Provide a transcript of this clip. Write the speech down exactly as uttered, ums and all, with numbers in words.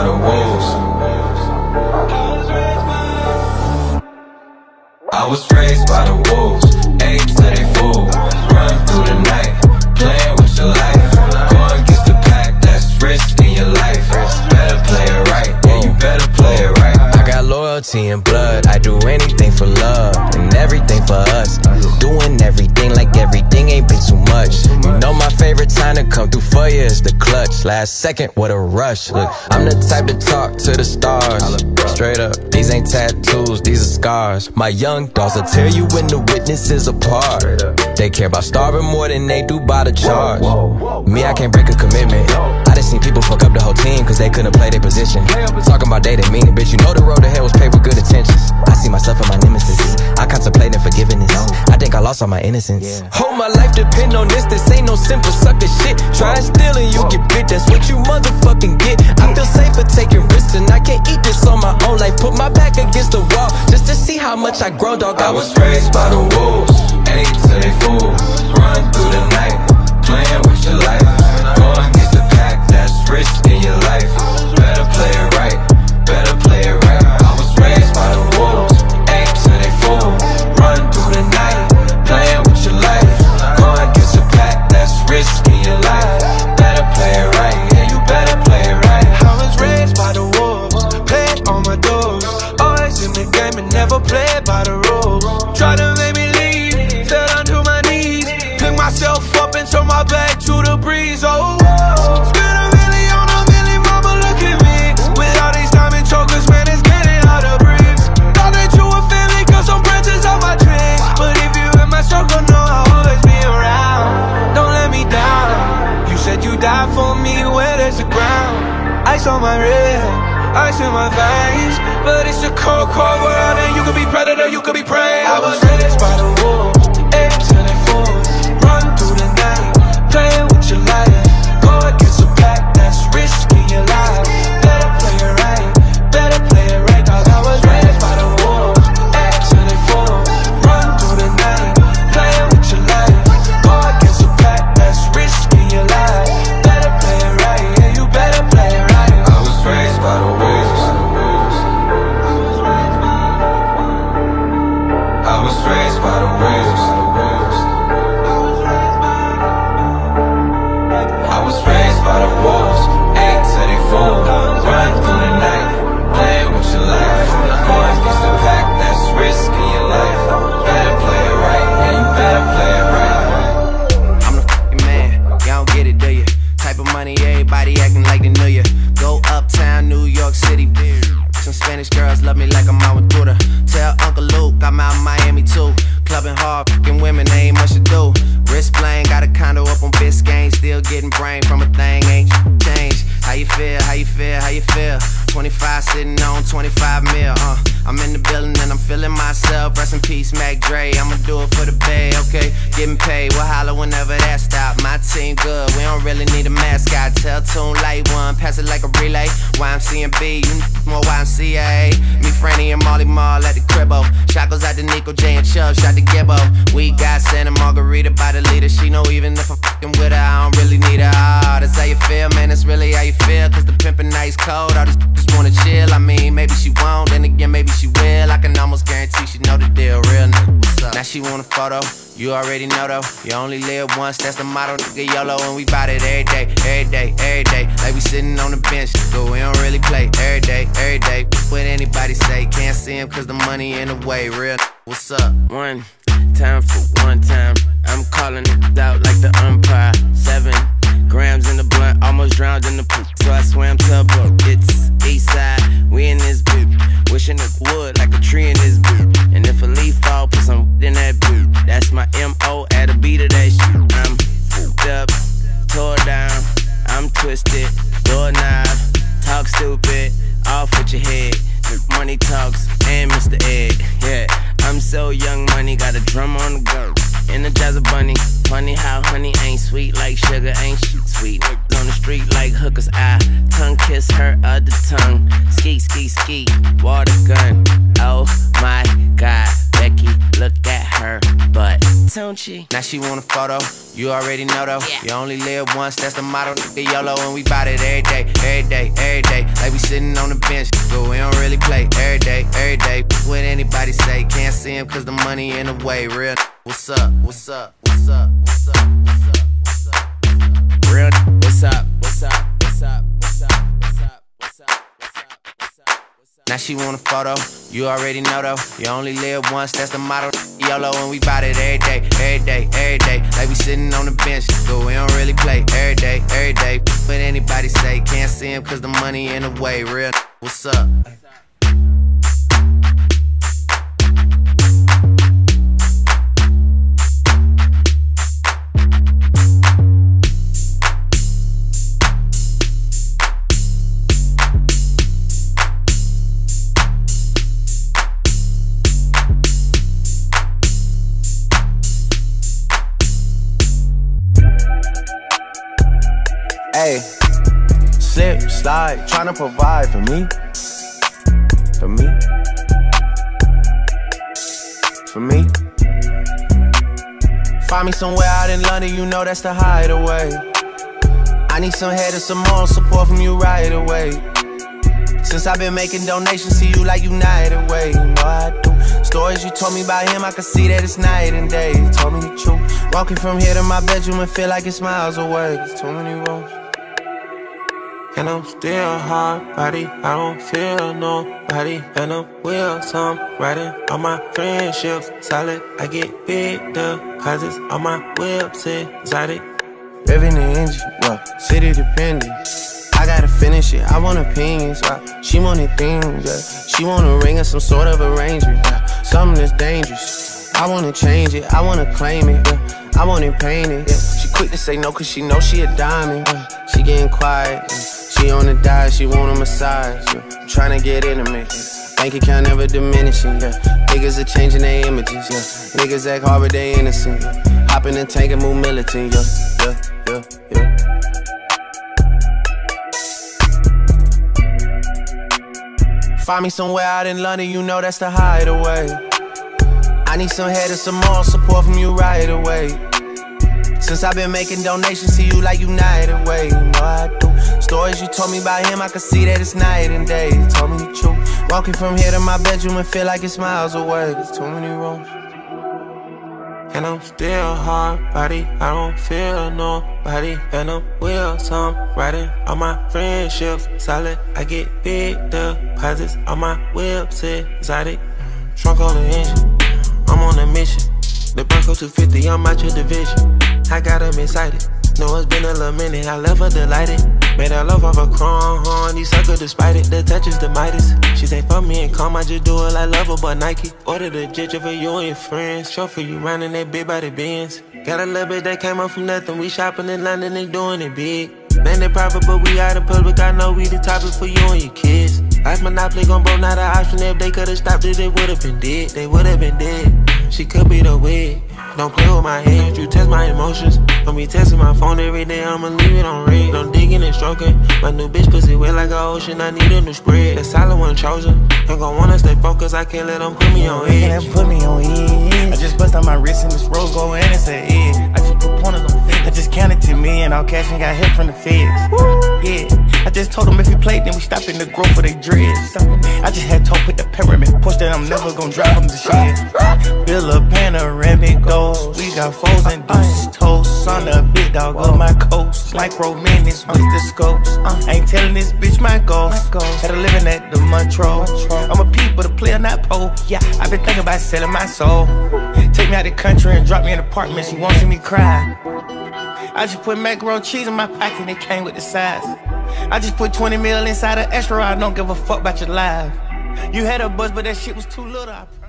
the wolves. I was raised by the wolves, ate till they full. Run through the night, playing with your life. Going against the pack, that's risking your life. Better play it right, yeah, you better play it right. I got loyalty and blood, I do anything for love and everything for us. Doing everything like everything ain't been too much. You know my favorite time to come through for you is the clutch. Last second, what a rush. Look, I'm the type to talk to the stars. Straight up, these ain't tattoos, these are scars. My young dogs will tear you when the witnesses apart. They care about starving more than they do by the charge. Me, I can't break a commitment. I done seen people fuck up the whole team cause they couldn't play their position. Talking about they didn't mean it, bitch, you know the road to hell was paved with good intentions. I see myself and my nemesis, I contemplate forgiveness. I think I lost all my innocence. Whole my life depend on this, this ain't no simple sucker shit. Try and steal and you get bit, that's what you motherfucking get. I feel safer taking risks and I can't eat this on my own life. Put my back against the wall just to see how much I grow, dog. I was raised by the wolves, ate till they full. Run through the night, playing with your life. Going against the pack, that's risking your life. Better play it right, better play it right. I was raised by the wolves, ate till they full. Run through the night, playing with your life. Going against the pack, that's risking your life. Better play it right, yeah, you better play it right. I was raised by the wolves, played on my doors. Always in the game and never played by the rules. Try to make me leave, fell down to my knees. Pick myself up and turn my back to the breeze, oh. Spend a million on a million, mama, look at me. With all these diamond chokers, man, it's getting hard to breathe. Thought that you were family, cause I'm branches of my dreams. But if you in my circle, know I'll always be around. Don't let me down. You said you died for me, where there's the ground. Ice on my wrist, ice in my veins. But it's a cold, cold world, and you could be predator, you could be prey. I was raised by the wolves, ate till they full. Run through the night, playing with your life. Go against the pack, that's risking your life. Better play it right, better play it right. Dog, I was raised by the wolves, ate till they full. Run through the night, playing with your life. Go against the pack, that's risking your life. Better play it right, yeah, you better play it right. I was raised by the wolves. I was raised by the wolves. I was raised by the wolves, ate till they full. Run through the night, playing with your life. Going against the pack, that's risking your life. Better play it right, yeah, you better play it right. I'm the f***ing man, y'all don't get it, do ya? Type of money, everybody acting like they knew ya. Go uptown, New York City, bitch. Some Spanish girls love me like I'm out with Buddha. Tell Uncle Luke I'm out in Miami too. Clubbing hard, f***ing women, they ain't much to do. Wrist playing, got a condo up on Biscayne. Still getting brain from a thing, ain't changed. How you feel, how you feel, how you feel? twenty-five sitting on twenty-five mil, uh I'm in the building and I'm feeling myself. Rest in peace, Mac Dre, I'ma do it for the bay, okay? Getting paid, we'll holler whenever that stop. My team good, we don't really need a mascot. Tell Tune Light One, pass it like a relay. Y M C and B, you more Y M C A. Me, Franny, and Molly Mall at the cribbo. Shot goes out to Nico J and Chubb, shot to Gibbo. We got Santa Margarita by the leader. She know even if I'm fucking with her, I don't really need her. Ah, that's how you feel, man, that's really how you feel. Cause the pimpin' nice cold, all these just wanna chill. I mean, maybe she won't, then again, maybe she will. I can almost guarantee she know the deal, real nigga, what's up? Now she want a photo, you already know though. You only live once, that's the motto, nigga, YOLO. And we bout it every day, every day, every day. Like we sitting on the bench, but we don't really play. Every day, every day, what anybody say. Can't see him cause the money in the way, real nigga, what's up? One time for one time, I'm calling it out like the umpire. Seven grams in the blunt, almost drowned in the poop, so I swam to a boat. It's east side, we in this boot. Wishing it would like a tree in this boot. And if a leaf fall, put some in that boot. That's my M O at a beat of that shit. I'm fucked up, tore down, I'm twisted, doorknob, talk stupid, off with your head. Money talks and Mister Ed, yeah. I'm so young money, got a drum on the go. Energizer bunny, funny how honey ain't sweet like sugar, ain't shit sweet. On the street like hookers, I tongue kiss her other tongue. Ski, ski, ski, water gun, oh my God. Becky, look at her butt. Don't she? Now she want a photo, you already know though. Yeah. You only live once, that's the motto. The YOLO, and we bout it every day, every day, every day. Like we sitting on the bench, but we don't really play. Every day, every day. What anybody say, can't see him cause the money in the way. Real, what's up, what's up, what's up, what's up, what's up, what's up? Real, what's up, what's up, what's up, what's up, what's up, what's up, what's up? Now she want a photo, you already know though. You only live once, that's the motto. YOLO, and we bout it every day, every day, every day. Like we sitting on the bench, but we don't really play. Every day, every day. What anybody say, can't see him cause the money in the way. Real, what's up? Hey, slip, slide, tryna provide for me. For me. For me. Find me somewhere out in London, you know that's the hideaway. I need some head and some moral support from you right away. Since I've been making donations to you like United Way, you know I do. Stories you told me about him, I can see that it's night and day. You told me the truth. Walking from here to my bedroom and feel like it's miles away. There's too many roads. And I'm still hard body, I don't feel nobody. And I'm will some riding on my friendships. Solid, I get big deposits on my whips exotic. Revving the engine, well, city dependent. I gotta finish it, I want opinions, right? She wanted things, yeah. She want a ring or some sort of arrangement, yeah. Something that's dangerous. I wanna change it, I wanna claim it, yeah. I want it painted, yeah. She quick to say no cause she know she a diamond, yeah. She getting quiet, yeah. She on the diet, she want a massage, yeah. I'm tryna get intimate, yeah. Bank account never diminishing, yeah. Niggas are changing their images, yeah. Niggas act hard but they innocent, yeah. Hop in the tank and move militant, yeah, yeah, yeah, yeah. Find me somewhere out in London, you know that's the hideaway. I need some head and some moral support from you right away. Since I've been making donations to you like United Way, you know I do. Stories you told me about him, I can see that it's night and day. You told me the truth. Walking from here to my bedroom and feel like it's miles away. There's too many rooms. And I'm still hard body, I don't feel nobody. And I'm will some riding on my friendships. Solid, I get big deposits on my whips exotic. Trunk on the engine, I'm on a mission. The Bronco two fifty, I'm out your division. I got him excited. Know it's been a little minute, I left her delighted. Made her love off a chrome horn, he sucker despite it. The touch is the Midas. She say fuck me and calm, I just do it like love her but Nike. Ordered a jet for you and your friends. Show for you round in that big body Benz. Got a little bit that came up from nothing. We shopping in London and doing it big. Landed private but we out in public, I know we the topic for you and your kids. Ice Monopoly gon' blow, not an option. If they could've stopped it, they would've been dead. They would've been dead. She could be the wig. Don't play with my head, you test my emotions. Don't be testing my phone every day, I'ma leave it on red. Don't digging and stroking. My new bitch pussy wet like an ocean, I need a new spread. That solid one chosen. Ain't gon' wanna stay focused, I can't let them put me on edge. They put me on edge. I just bust on my wrist and this rose gold and it's an edge. I just put pointers on feds. I just counted to me and all cash and got hit from the feds. Woo. Yeah. I just told them if he played, then we stop in the growth for they dreads. I just had told with the pyramid push that I'm never gon' drive from the shed. Build a panoramic goals. We got foes and deuces toast. On the big dog of my coast. Micro minutes with the scopes. I ain't telling this bitch my goals. Had a living at the Montreux. I'm a peep but a player, not pole. Yeah, I've been thinking about selling my soul. Take me out the country and drop me in an apartment. She won't see me cry. I just put macaroni cheese in my pocket and it came with the size. I just put twenty mil inside an extra. I don't give a fuck about your life. You had a buzz, but that shit was too little. I